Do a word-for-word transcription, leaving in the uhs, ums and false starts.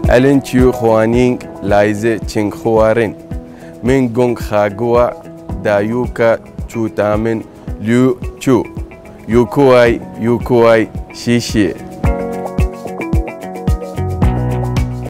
ألين تيو خوانينك لايزة تشين خوارين من غون خاغوا دايوكا تشو تامن ليو تشو يوكواي يوكواي شيشي